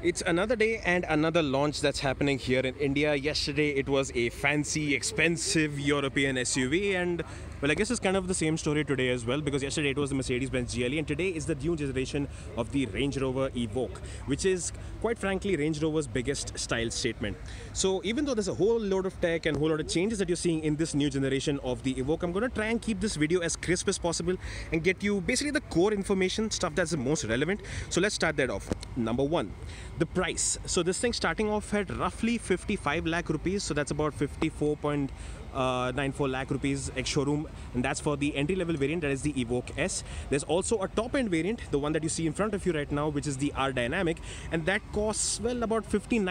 It's another day and another launch that's happening here in India. Yesterday it was a fancy, expensive European SUV, and well, I guess it's kind of the same story today as well, because yesterday it was the Mercedes-Benz GLA and today is the new generation of the Range Rover Evoque, which is quite frankly Range Rover's biggest style statement. So even though there's a whole load of tech and a whole lot of changes that you're seeing in this new generation of the Evoque, I'm going to try and keep this video as crisp as possible and get you basically the core information, stuff that's the most relevant. So let's start that off. Number one, the price. So this thing starting off at roughly 55 lakh rupees, so that's about 54.94 lakh rupees ex-showroom, and that's for the entry-level variant, that is the Evoque S. There's also a top-end variant, the one that you see in front of you right now, which is the R Dynamic, and that costs, well, about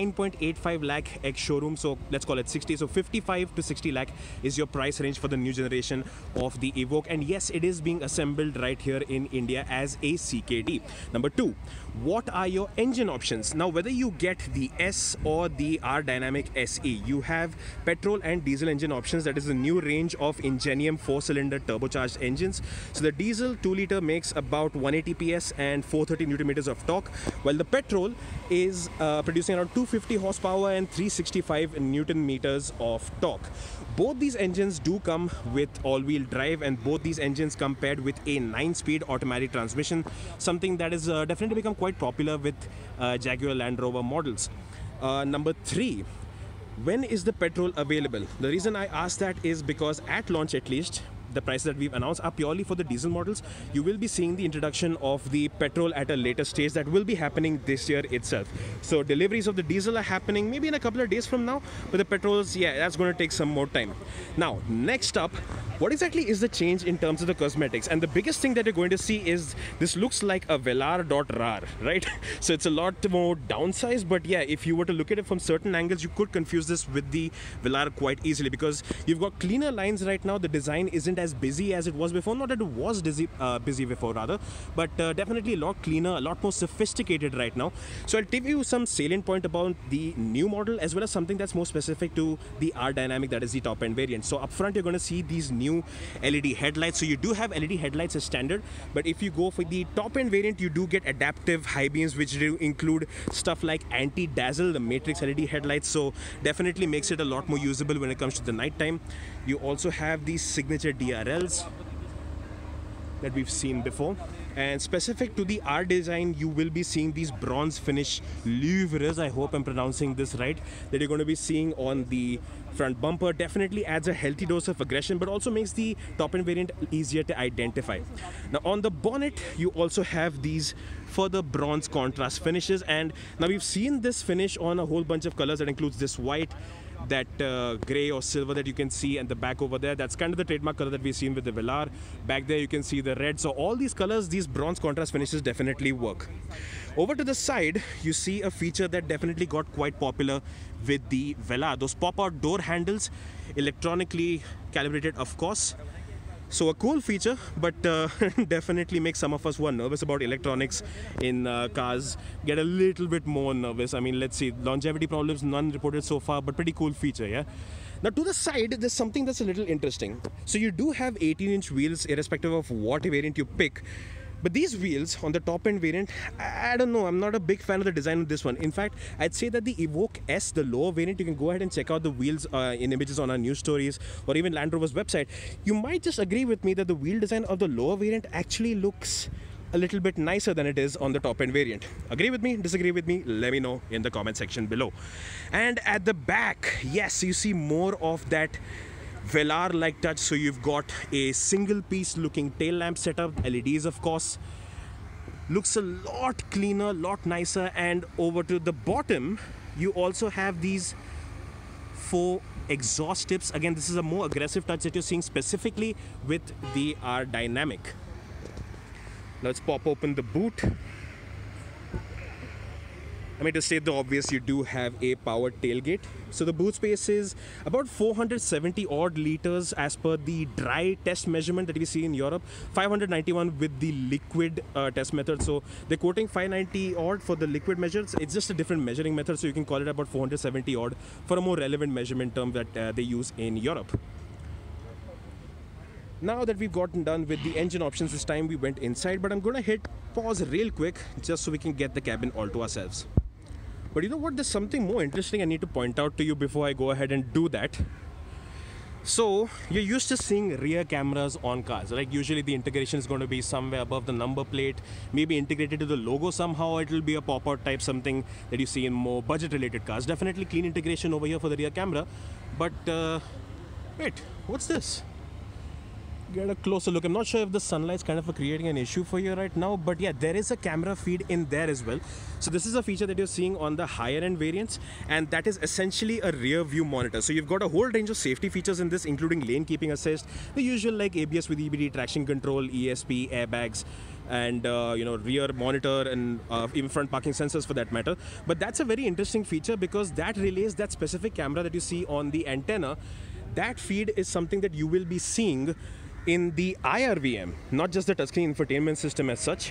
59.85 lakh ex-showroom, so let's call it 60. So 55 to 60 lakh is your price range for the new generation of the Evoque, and yes, it is being assembled right here in India as a CKD. Number two, what are your engine options? Now, whether you get the S or the R Dynamic SE, you have petrol and diesel engine options. That is a new range of Ingenium 4-cylinder turbocharged engines. So the diesel 2-liter makes about 180 PS and 430 Newton meters of torque, while the petrol is producing around 250 horsepower and 365 Newton meters of torque. Both these engines do come with all-wheel drive, and both these engines come paired with a 9-speed automatic transmission, something that is definitely become quite popular with Jaguar Land Rover models. Number three, when is the petrol available? The reason I ask that is because at launch, at least, the prices that we've announced are purely for the diesel models. You will be seeing the introduction of the petrol at a later stage that will be happening this year itself. So deliveries of the diesel are happening maybe in a couple of days from now, but the petrols, yeah, that's going to take some more time. Now, next up, what exactly is the change in terms of the cosmetics? And the biggest thing that you're going to see is this looks like a Velar.rar, right? So it's a lot more downsized, but yeah, if you were to look at it from certain angles, you could confuse this with the Velar quite easily, because you've got cleaner lines right now. The design isn't as busy as it was before. Not that it was busy before rather, but definitely a lot cleaner, a lot more sophisticated right now. So I'll give you some salient point about the new model as well as something that's more specific to the R Dynamic, that is the top end variant. So up front, you're going to see these new LED headlights. So you do have LED headlights as standard, but if you go for the top end variant, you do get adaptive high beams, which do include stuff like anti-dazzle, the matrix LED headlights. So definitely makes it a lot more usable when it comes to the night time. You also have these signature DRLs that we've seen before, and specific to the R design, you will be seeing these bronze finish louvres, I hope I'm pronouncing this right, that you're going to be seeing on the front bumper. Definitely adds a healthy dose of aggression, but also makes the top end variant easier to identify. Now on the bonnet, you also have these further bronze contrast finishes, and now we've seen this finish on a whole bunch of colors that includes this white, that grey or silver that you can see, and the back over there, that's kind of the trademark color that we've seen with the Velar. Back there you can see the red. So all these colors, these bronze contrast finishes definitely work. Over to the side, you see a feature that definitely got quite popular with the Velar. Those pop-out door handles, electronically calibrated, of course. So a cool feature, but definitely makes some of us who are nervous about electronics in cars get a little bit more nervous. I mean, let's see, longevity problems, none reported so far, but pretty cool feature, yeah? Now to the side, there's something that's a little interesting. So you do have 18-inch wheels irrespective of what variant you pick. But these wheels on the top end variant, I don't know, I'm not a big fan of the design of this one. In fact, I'd say that the Evoque S, the lower variant, you can go ahead and check out the wheels in images on our news stories or even Land Rover's website. You might just agree with me that the wheel design of the lower variant actually looks a little bit nicer than it is on the top end variant. Agree with me? Disagree with me? Let me know in the comment section below. And at the back, yes, you see more of that Velar-like touch. So you've got a single piece looking tail lamp setup, LEDs of course, looks a lot cleaner, lot nicer. And over to the bottom, you also have these 4 exhaust tips. Again, this is a more aggressive touch that you're seeing specifically with the R Dynamic. Let's pop open the boot. I mean, to state the obvious, you do have a powered tailgate. So the boot space is about 470 odd liters as per the dry test measurement that we see in Europe, 591 with the liquid test method. So they're quoting 590 odd for the liquid measures. It's just a different measuring method, so you can call it about 470 odd for a more relevant measurement term that they use in Europe. Now that we've gotten done with the engine options, this time we went inside, but I'm going to hit pause real quick just so we can get the cabin all to ourselves. But you know what, there's something more interesting I need to point out to you before I go ahead and do that. So you're used to seeing rear cameras on cars. Like usually the integration is going to be somewhere above the number plate, maybe integrated to the logo somehow. It will be a pop-out type something that you see in more budget-related cars. Definitely clean integration over here for the rear camera. But wait, what's this? Get a closer look. I'm not sure if the sunlight's kind of creating an issue for you right now, but yeah, there is a camera feed in there as well. So this is a feature that you're seeing on the higher end variants, and that is essentially a rear view monitor. So you've got a whole range of safety features in this, including lane keeping assist, the usual like ABS with EBD, traction control, ESP, airbags, and you know, rear monitor, and even front parking sensors for that matter. But that's a very interesting feature because that relays that specific camera that you see on the antenna. That feed is something that you will be seeing in the IRVM, not just the touchscreen infotainment system as such.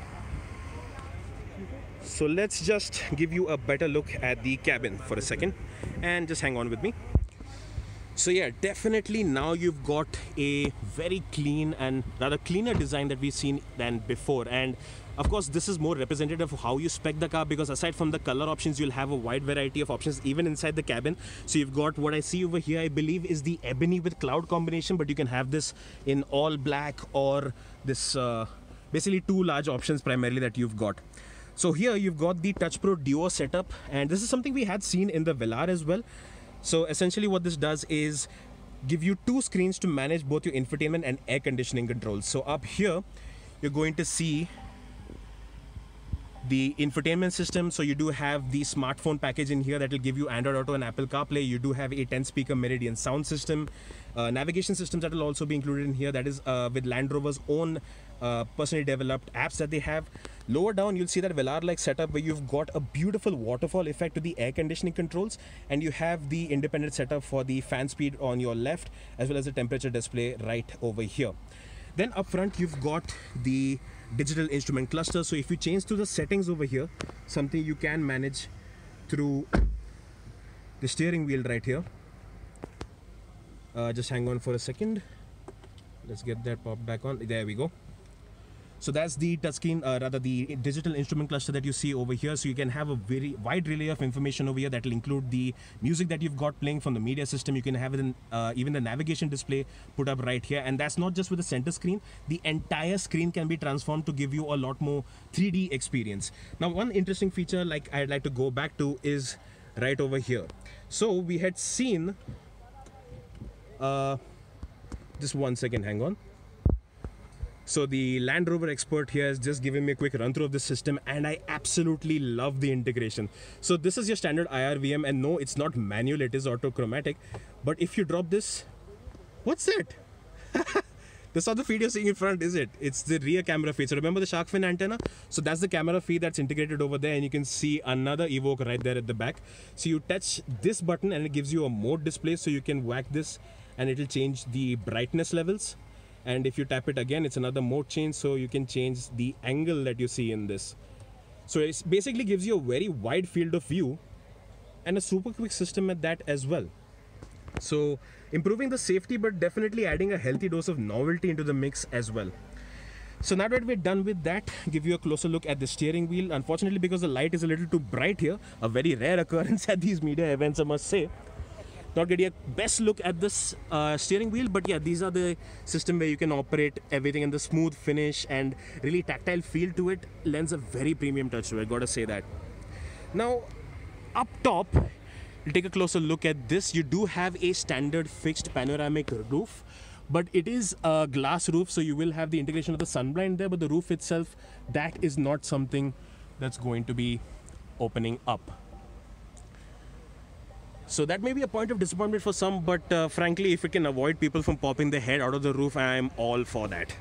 So let's just give you a better look at the cabin for a second and just hang on with me. So yeah, definitely now you've got a very clean and rather cleaner design that we've seen than before. And of course, this is more representative of how you spec the car, because aside from the color options, you'll have a wide variety of options even inside the cabin. So you've got what I see over here, I believe is the ebony with cloud combination, but you can have this in all black or this basically two large options primarily that you've got. So here you've got the Touch Pro Duo setup, and this is something we had seen in the Velar as well. So essentially what this does is give you two screens to manage both your infotainment and air conditioning controls. So up here, you're going to see the infotainment system. So you do have the smartphone package in here that will give you Android Auto and Apple CarPlay. You do have a 10-speaker Meridian sound system. Navigation systems that will also be included in here, that is with Land Rover's own personally developed apps that they have. Lower down, you'll see that Velar-like setup where you've got a beautiful waterfall effect to the air conditioning controls, and you have the independent setup for the fan speed on your left, as well as the temperature display right over here. Then up front, you've got the digital instrument cluster. So if you change to the settings over here, something you can manage through the steering wheel right here. Just hang on for a second. Let's get that popped back on. There we go. So that's the touchscreen, rather the digital instrument cluster that you see over here. So you can have a very wide relay of information over here that will include the music that you've got playing from the media system. You can have it in, even the navigation display put up right here. And that's not just with the center screen. The entire screen can be transformed to give you a lot more 3D experience. Now, one interesting feature like I'd like to go back to is right over here. So we had seen, just one second, hang on. So the Land Rover expert here has just given me a quick run through of the system, and I absolutely love the integration. So this is your standard IRVM, and no, it's not manual, it is autochromatic. But if you drop this, what's it? That's not the feed you're seeing in front, is it? It's the rear camera feed. So remember the shark fin antenna? So that's the camera feed that's integrated over there, and you can see another Evoque right there at the back. So you touch this button and it gives you a mode display, so you can whack this and it will change the brightness levels. And if you tap it again, it's another mode change, so you can change the angle that you see in this. So it basically gives you a very wide field of view and a super quick system at that as well. So improving the safety, but definitely adding a healthy dose of novelty into the mix as well. So now that we're done with that, give you a closer look at the steering wheel. Unfortunately, because the light is a little too bright here, a very rare occurrence at these media events, I must say. Not getting a best look at this steering wheel, but yeah, these are the system where you can operate everything, and the smooth finish and really tactile feel to it lends a very premium touch to it, gotta say that. Now, up top, we'll take a closer look at this. You do have a standard fixed panoramic roof, but it is a glass roof, so you will have the integration of the sunblind there, but the roof itself, that is not something that's going to be opening up. So that may be a point of disappointment for some, but frankly, if it can avoid people from popping their head out of the roof, I am all for that.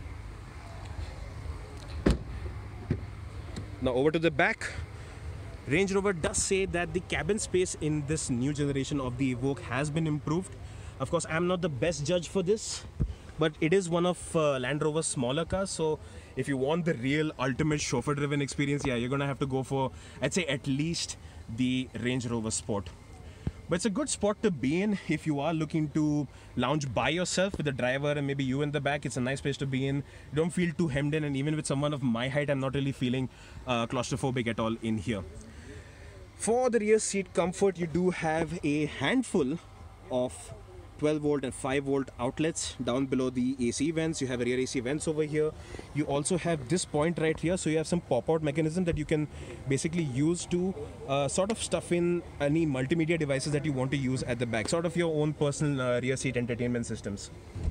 Now over to the back. Range Rover does say that the cabin space in this new generation of the Evoque has been improved. Of course, I'm not the best judge for this, but it is one of Land Rover's smaller cars. So if you want the real ultimate chauffeur-driven experience, yeah, you're gonna have to go for, I'd say, at least the Range Rover Sport. But it's a good spot to be in if you are looking to lounge by yourself with the driver and maybe you in the back. It's a nice place to be in. You don't feel too hemmed in, and even with someone of my height, I'm not really feeling claustrophobic at all in here. For the rear seat comfort, you do have a handful of 12 volt and 5 volt outlets down below the AC vents. You have rear AC vents over here. You also have this point right here, so you have some pop-out mechanism that you can basically use to sort of stuff in any multimedia devices that you want to use at the back, sort of your own personal rear seat entertainment systems.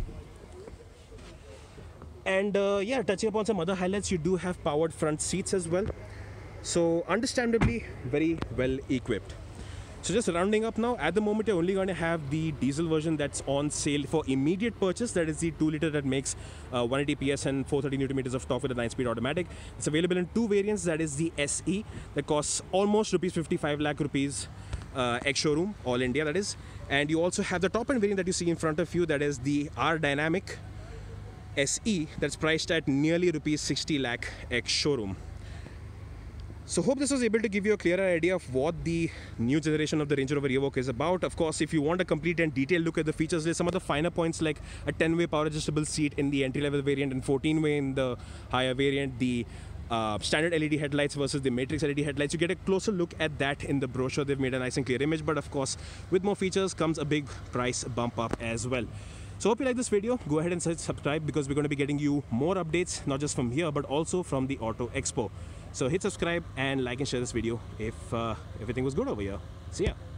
And yeah, touching upon some other highlights, you do have powered front seats as well. So understandably very well equipped. So just rounding up now, at the moment you're only going to have the diesel version that's on sale for immediate purchase. That is the 2 liter that makes 180 PS and 430 Newton meters of torque with a 9-speed automatic. It's available in 2 variants. That is the SE that costs almost rupees 55 lakh rupees ex-showroom, all India that is. And you also have the top end variant that you see in front of you, that is the R Dynamic SE, that's priced at nearly rupees 60 lakh ex-showroom. So hope this was able to give you a clearer idea of what the new generation of the Range Rover Evoque is about. Of course, if you want a complete and detailed look at the features, there's some other finer points like a 10-way power adjustable seat in the entry-level variant and 14-way in the higher variant, the standard LED headlights versus the matrix LED headlights. You get a closer look at that in the brochure. They've made a nice and clear image, but of course, with more features comes a big price bump up as well. So hope you like this video. Go ahead and subscribe, because we're going to be getting you more updates, not just from here, but also from the Auto Expo. So hit subscribe and like and share this video if everything was good over here. See ya.